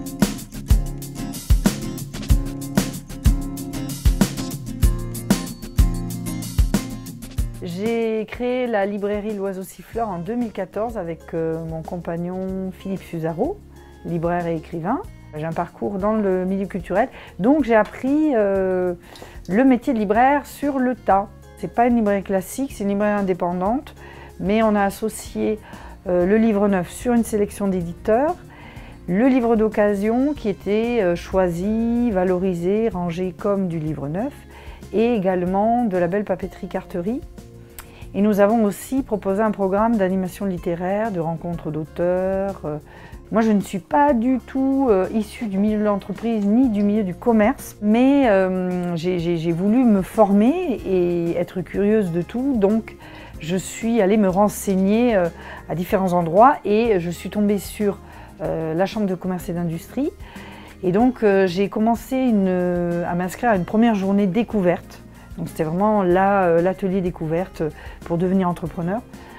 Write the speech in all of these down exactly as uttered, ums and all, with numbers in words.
J'ai créé la librairie L'Oiseau Siffleur en deux mille quatorze avec euh, mon compagnon Philippe Fusaro, libraire et écrivain. J'ai un parcours dans le milieu culturel, donc j'ai appris euh, le métier de libraire sur le tas. C'est pas une librairie classique, c'est une librairie indépendante, mais on a associé euh, le livre neuf sur une sélection d'éditeurs, le livre d'occasion qui était euh, choisi, valorisé, rangé comme du livre neuf, et également de la belle papeterie-carterie. Et nous avons aussi proposé un programme d'animation littéraire, de rencontres d'auteurs. Moi, je ne suis pas du tout euh, issue du milieu de l'entreprise ni du milieu du commerce, mais euh, j'ai voulu me former et être curieuse de tout. Donc, je suis allée me renseigner euh, à différents endroits et je suis tombée sur euh, la Chambre de commerce et d'industrie. Et donc, euh, j'ai commencé une, à m'inscrire à une première journée découverte. Donc c'était vraiment l'atelier découverte pour devenir entrepreneur.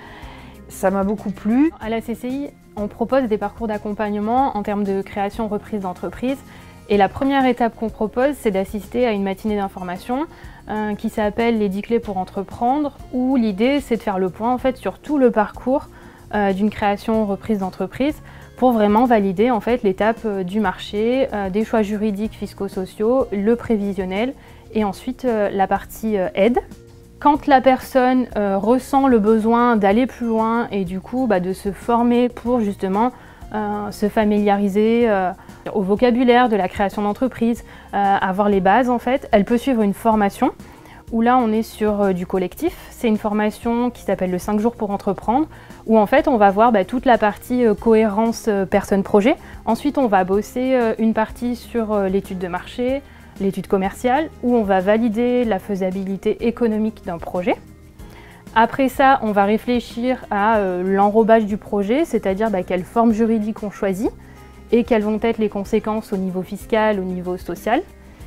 Ça m'a beaucoup plu. À la C C I, on propose des parcours d'accompagnement en termes de création reprise d'entreprise. Et la première étape qu'on propose, c'est d'assister à une matinée d'information euh, qui s'appelle les dix clés pour entreprendre, où l'idée c'est de faire le point en fait sur tout le parcours euh, d'une création reprise d'entreprise pour vraiment valider en fait l'étape euh, du marché, euh, des choix juridiques, fiscaux, sociaux, le prévisionnel, et ensuite euh, la partie euh, aide. Quand la personne euh, ressent le besoin d'aller plus loin et du coup bah, de se former pour justement euh, se familiariser euh, au vocabulaire de la création d'entreprise, euh, avoir les bases en fait, elle peut suivre une formation où là on est sur euh, du collectif. C'est une formation qui s'appelle le cinq jours pour entreprendre, où en fait on va voir bah, toute la partie euh, cohérence euh, personne-projet. Ensuite on va bosser euh, une partie sur euh, l'étude de marché, l'étude commerciale, où on va valider la faisabilité économique d'un projet. Après ça, on va réfléchir à euh, l'enrobage du projet, c'est-à-dire bah, quelle forme juridique on choisit et quelles vont être les conséquences au niveau fiscal, au niveau social.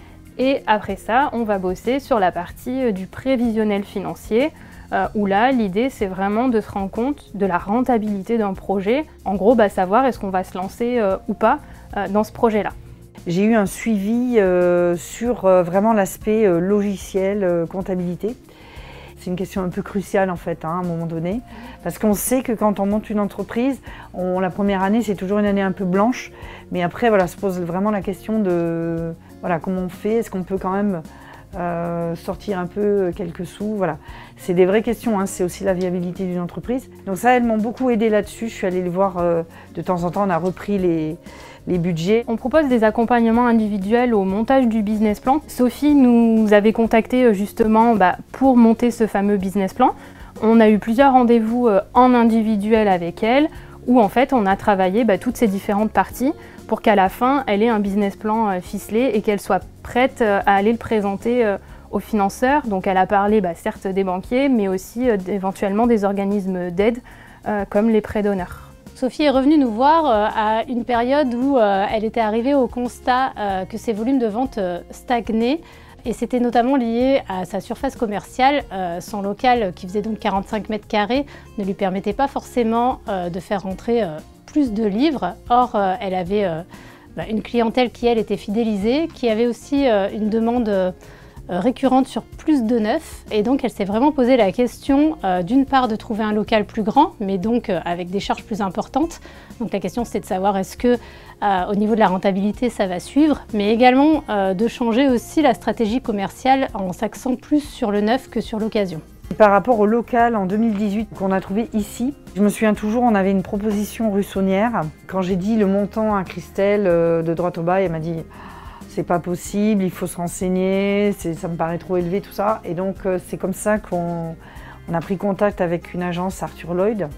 Et après ça, on va bosser sur la partie euh, du prévisionnel financier, euh, où là, l'idée, c'est vraiment de se rendre compte de la rentabilité d'un projet. En gros, bah, savoir est-ce qu'on va se lancer euh, ou pas euh, dans ce projet-là. J'ai eu un suivi euh, sur euh, vraiment l'aspect euh, logiciel, euh, comptabilité. C'est une question un peu cruciale en fait, hein, à un moment donné, parce qu'on sait que quand on monte une entreprise, on, la première année c'est toujours une année un peu blanche, mais après voilà, se pose vraiment la question de voilà, comment on fait, est-ce qu'on peut quand même euh, sortir un peu quelques sous, voilà. C'est des vraies questions, hein, c'est aussi la viabilité d'une entreprise. Donc ça, elles m'ont beaucoup aidé là-dessus, je suis allée le voir euh, de temps en temps, on a repris les, les budgets. On propose des accompagnements individuels au montage du business plan. Sophie nous avait contacté justement bah, pour monter ce fameux business plan. On a eu plusieurs rendez-vous en individuel avec elle, où en fait on a travaillé bah, toutes ces différentes parties pour qu'à la fin elle ait un business plan ficelé et qu'elle soit prête à aller le présenter aux financeurs. Donc elle a parlé bah, certes des banquiers, mais aussi euh, éventuellement des organismes d'aide euh, comme les prêts d'honneur. Sophie est revenue nous voir euh, à une période où euh, elle était arrivée au constat euh, que ses volumes de vente euh, stagnaient, et c'était notamment lié à sa surface commerciale. Euh, son local, qui faisait donc quarante-cinq mètres carrés, ne lui permettait pas forcément euh, de faire rentrer euh, plus de livres. Or, euh, elle avait euh, bah, une clientèle qui, elle, était fidélisée, qui avait aussi euh, une demande euh, récurrente sur plus de neuf, et donc elle s'est vraiment posé la question euh, d'une part de trouver un local plus grand, mais donc euh, avec des charges plus importantes. Donc la question c'est de savoir est-ce que euh, au niveau de la rentabilité ça va suivre, mais également euh, de changer aussi la stratégie commerciale en s'axant plus sur le neuf que sur l'occasion. Par rapport au local en deux mille dix-huit qu'on a trouvé ici, je me souviens toujours, on avait une proposition rue Saunière. Quand j'ai dit le montant à Christelle euh, de droite au bas, elle m'a dit c'est pas possible, il faut se renseigner, ça me paraît trop élevé, tout ça. Et donc euh, c'est comme ça qu'on on a pris contact avec une agence, Arthur Lloyd,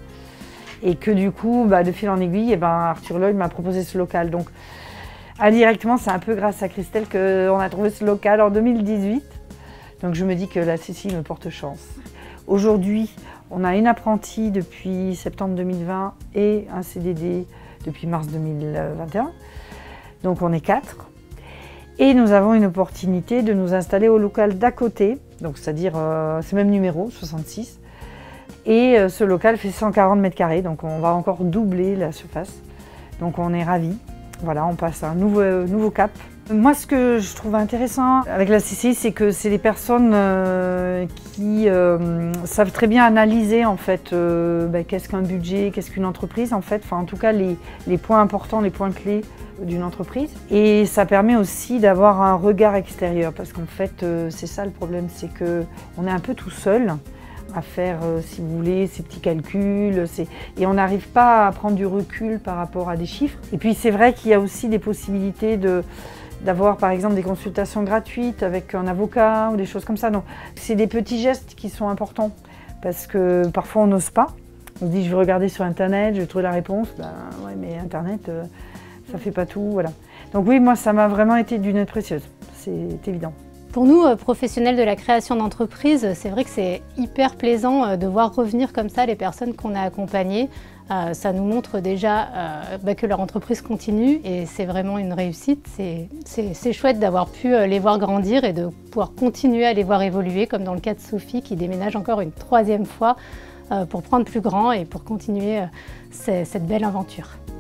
et que du coup, bah, de fil en aiguille, et ben, Arthur Lloyd m'a proposé ce local. Donc indirectement, c'est un peu grâce à Christelle qu'on a trouvé ce local en deux mille dix-huit. Donc je me dis que la C C I me porte chance. Aujourd'hui, on a une apprentie depuis septembre deux mille vingt et un C D D depuis mars deux mille vingt et un. Donc on est quatre. Et nous avons une opportunité de nous installer au local d'à côté, donc c'est-à-dire euh, c'est le même numéro, soixante-six. Et euh, ce local fait cent quarante mètres carrés, donc on va encore doubler la surface. Donc on est ravis. Voilà, on passe à un nouveau, nouveau cap. Moi, ce que je trouve intéressant avec la C C I, c'est que c'est des personnes euh, qui euh, savent très bien analyser en fait euh, ben, qu'est-ce qu'un budget, qu'est-ce qu'une entreprise en fait, enfin en tout cas les, les points importants, les points clés d'une entreprise. Et ça permet aussi d'avoir un regard extérieur parce qu'en fait euh, c'est ça le problème, c'est qu'on est un peu tout seul à faire, euh, si vous voulez, ces petits calculs, et on n'arrive pas à prendre du recul par rapport à des chiffres. Et puis c'est vrai qu'il y a aussi des possibilités de d'avoir par exemple des consultations gratuites avec un avocat ou des choses comme ça. Donc c'est des petits gestes qui sont importants parce que parfois on n'ose pas. On se dit je vais regarder sur internet, je vais trouver la réponse. Ben ouais, mais internet euh, ça fait pas tout, voilà. Donc oui, moi ça m'a vraiment été d'une aide précieuse, c'est évident. Pour nous, professionnels de la création d'entreprise, c'est vrai que c'est hyper plaisant de voir revenir comme ça les personnes qu'on a accompagnées. Euh, ça nous montre déjà euh, bah, que leur entreprise continue et c'est vraiment une réussite. C'est chouette d'avoir pu les voir grandir et de pouvoir continuer à les voir évoluer, comme dans le cas de Sophie qui déménage encore une troisième fois euh, pour prendre plus grand et pour continuer euh, cette belle aventure.